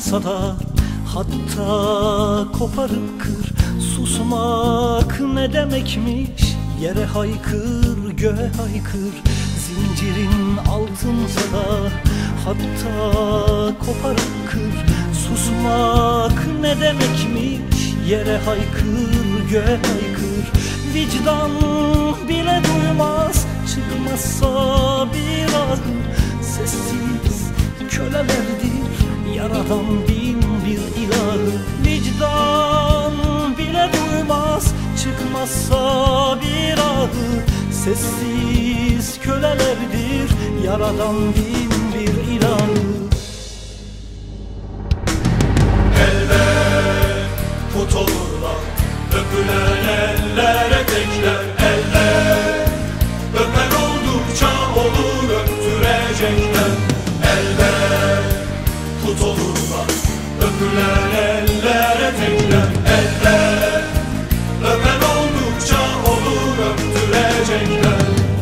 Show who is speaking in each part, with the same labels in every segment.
Speaker 1: altınsa da hatta koparıp kır. Susmak ne demekmiş, yere haykır, göğe haykır. Zincirin altınsa da hatta koparıp kır. Susmak ne demekmiş, yere haykır, göğe haykır. Vicdan bile duymaz, çıkmazsa bir ah. Sessiz kölelerdir yaradan bin bir ilahı. Vicdan bile duymaz, çıkmazsa bir ahı. Sessiz kölelerdir yaradan bin bir ilahı.
Speaker 2: Eller put olurlar, öpülen ellere tekler. Eller öpen oldukça olur öptürecekler. Eller put olurlar, öpülen ellere tekler. Eller öpen oldukça olur öptürecekler.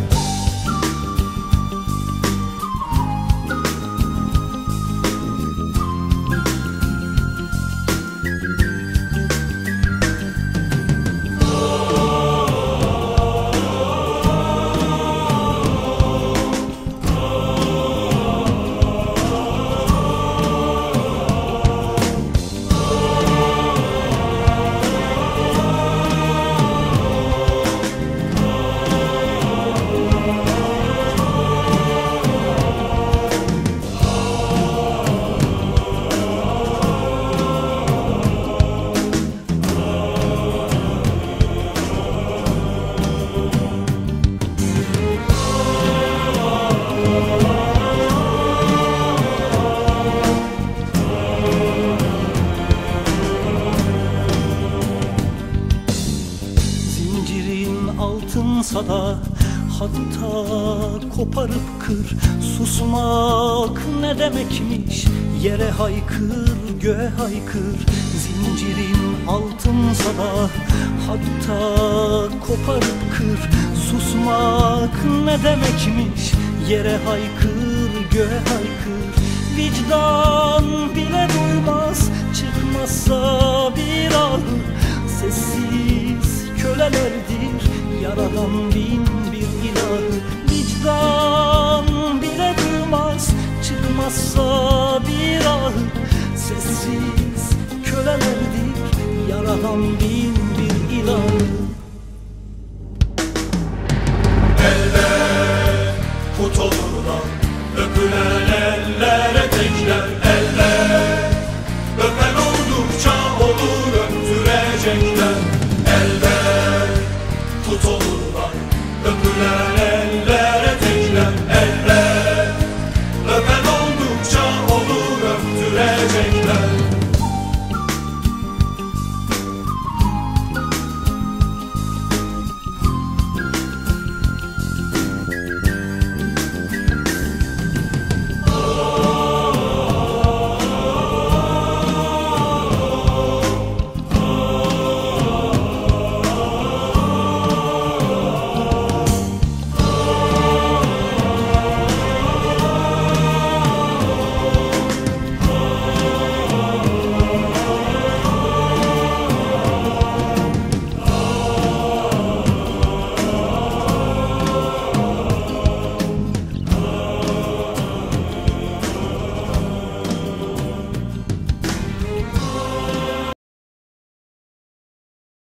Speaker 1: Altınsa da hatta koparıp kır. Susmak ne demekmiş, yere haykır, göğe haykır. Zincirin altınsa da hatta koparıp kır. Susmak ne demekmiş, yere haykır, göğe haykır. Vicdan bile duymaz, çıkmazsa bir ah. Sessiz kölelerdir yaradan bin bir ilahı. Vicdan bile duymaz, çıkmazsa bir ah. Sessiz kölelerdir yaradan bin bir ilahı.